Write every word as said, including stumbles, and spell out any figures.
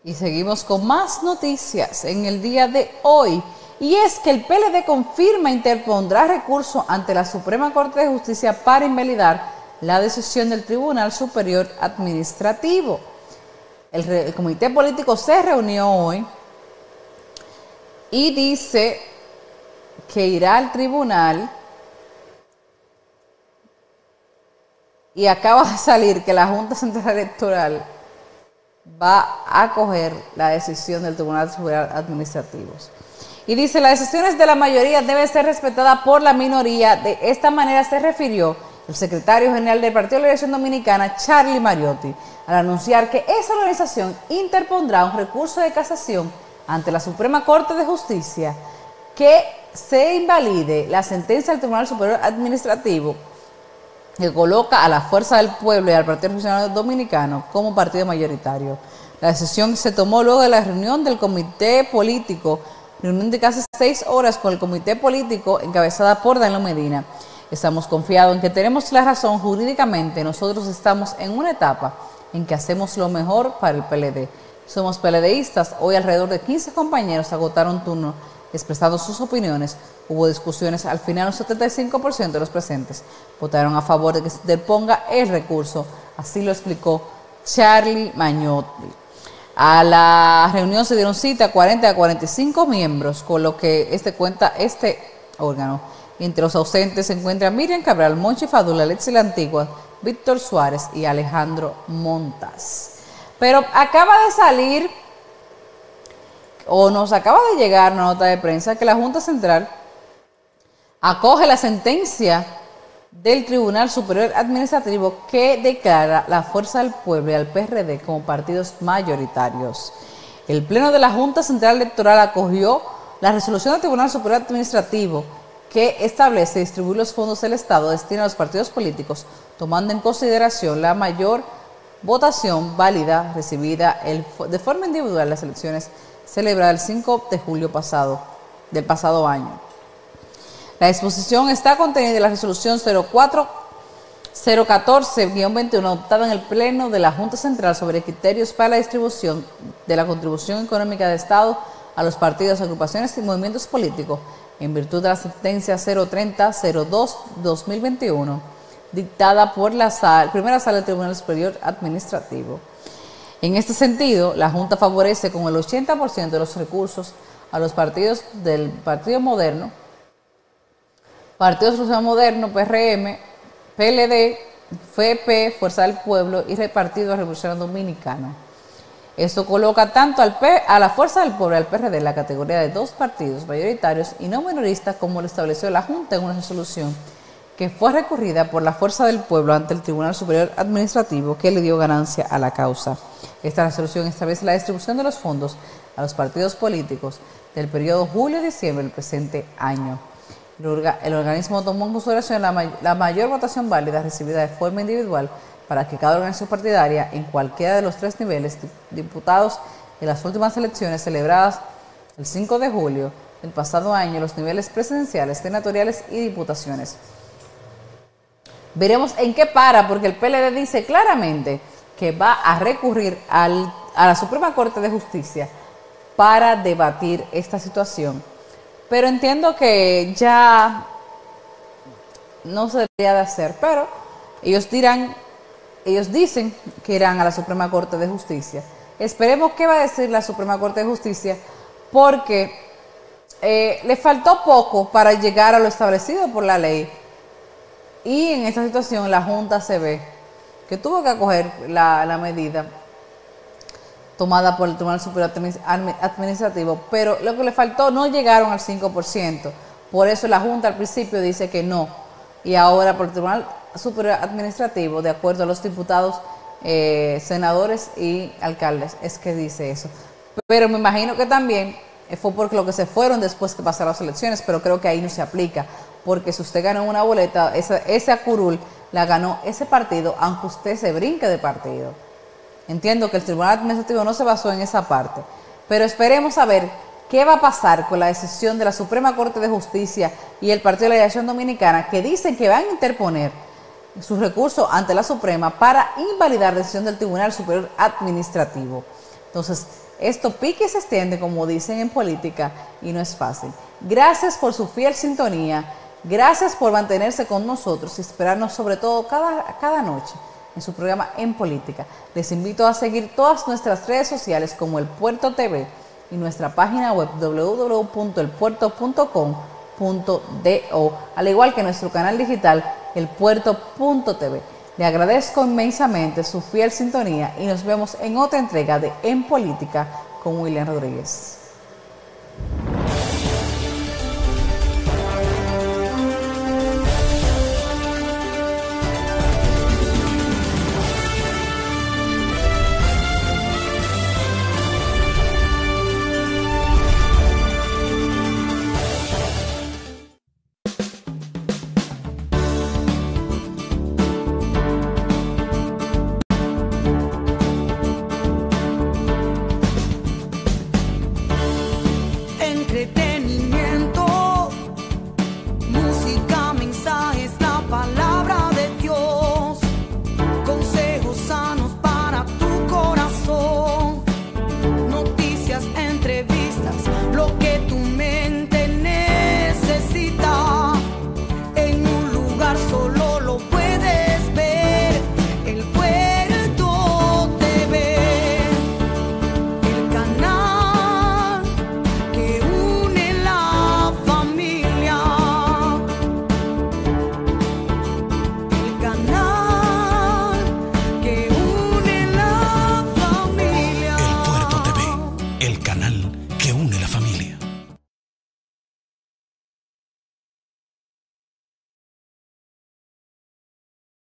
Y seguimos con más noticias en el día de hoy. Y es que el P L D confirma interpondrá recurso ante la Suprema Corte de Justicia para invalidar la decisión del Tribunal Superior Administrativo. El, el comité político se reunió hoy y dice que irá al tribunal, y acaba de salir que la Junta Central Electoral va a acoger la decisión del Tribunal Superior Administrativo. Y dice, las decisiones de la mayoría deben ser respetadas por la minoría. De esta manera se refirió el secretario general del Partido de la Liberación Dominicana, Charlie Mariotti, al anunciar que esa organización interpondrá un recurso de casación ante la Suprema Corte de Justicia que se invalide la sentencia del Tribunal Superior Administrativo que coloca a la Fuerza del Pueblo y al Partido Revolucionario Dominicano como partido mayoritario. La decisión se tomó luego de la reunión del comité político, reunión de casi seis horas con el comité político encabezada por Danilo Medina. Estamos confiados en que tenemos la razón jurídicamente. Nosotros estamos en una etapa en que hacemos lo mejor para el P L D. Somos PLDistas. Hoy alrededor de quince compañeros agotaron turno expresando sus opiniones. Hubo discusiones. Al final un setenta y cinco por ciento de los presentes votaron a favor de que se interponga el recurso. Así lo explicó Charlie Mariotti. A la reunión se dieron cita cuarenta a cuarenta y cinco miembros, con lo que este cuenta este órgano. Entre los ausentes se encuentran Miriam Cabral, Monchi Fadula, Alexis La Antigua, Víctor Suárez y Alejandro Montas. Pero acaba de salir, o nos acaba de llegar una nota de prensa, que la Junta Central acoge la sentencia del Tribunal Superior Administrativo que declara la Fuerza del Pueblo y al P R D como partidos mayoritarios. El Pleno de la Junta Central Electoral acogió la resolución del Tribunal Superior Administrativo que establece distribuir los fondos del Estado destinados a los partidos políticos, tomando en consideración la mayor votación válida recibida el, de forma individual en las elecciones celebradas el cinco de julio pasado, del pasado año. La disposición está contenida en la resolución cero cuatro cero catorce guión veintiuno adoptada en el Pleno de la Junta Central sobre criterios para la distribución de la contribución económica del Estado a los partidos, agrupaciones y movimientos políticos en virtud de la sentencia cero treinta cero dos dos mil veintiuno dictada por la sala, primera sala del Tribunal Superior Administrativo. En este sentido, la Junta favorece con el ochenta por ciento de los recursos a los partidos del Partido Moderno, Partido Social Moderno, P R M, P L D, F E P, Fuerza del Pueblo y Partido Revolucionario Dominicano. Esto coloca tanto al P, a la Fuerza del Pueblo y al P R D en la categoría de dos partidos mayoritarios y no minoristas, como lo estableció la Junta en una resolución que fue recurrida por la Fuerza del Pueblo ante el Tribunal Superior Administrativo, que le dio ganancia a la causa. Esta resolución establece la distribución de los fondos a los partidos políticos del periodo julio-diciembre del presente año. El, orga, el organismo tomó en consideración la, may, la mayor votación válida recibida de forma individual para que cada organización partidaria en cualquiera de los tres niveles diputados en las últimas elecciones celebradas el cinco de julio del pasado año, los niveles presidenciales, senatoriales y diputaciones. Veremos en qué para, porque el P L D dice claramente que va a recurrir al, a la Suprema Corte de Justicia para debatir esta situación. Pero entiendo que ya no se debería de hacer, pero ellos dirán, ellos dicen que irán a la Suprema Corte de Justicia. Esperemos qué va a decir la Suprema Corte de Justicia, porque eh, le faltó poco para llegar a lo establecido por la ley. Y en esta situación la Junta se ve que tuvo que acoger la, la medida tomada por el Tribunal Superior Administrativo, pero lo que le faltó no llegaron al cinco por ciento. Por eso la Junta al principio dice que no. Y ahora por el Tribunal Superior Administrativo, de acuerdo a los diputados, eh, senadores y alcaldes, es que dice eso. Pero me imagino que también fue porque lo que se fueron después que pasaron las elecciones, pero creo que ahí no se aplica. Porque si usted ganó una boleta, esa, ese curul la ganó ese partido, aunque usted se brinque de partido. Entiendo que el Tribunal Administrativo no se basó en esa parte, pero esperemos a ver qué va a pasar con la decisión de la Suprema Corte de Justicia y el Partido de la Liberación Dominicana, que dicen que van a interponer sus recursos ante la Suprema para invalidar la decisión del Tribunal Superior Administrativo. Entonces, Esto pique y se extiende, como dicen en política, y no es fácil. Gracias por su fiel sintonía, gracias por mantenerse con nosotros y esperarnos sobre todo cada, cada noche en su programa En Política. Les invito a seguir todas nuestras redes sociales como El Puerto T V y nuestra página web w w w punto el puerto punto com punto do, al igual que nuestro canal digital el puerto punto t v. Le agradezco inmensamente su fiel sintonía y nos vemos en otra entrega de En Política con William Rodríguez.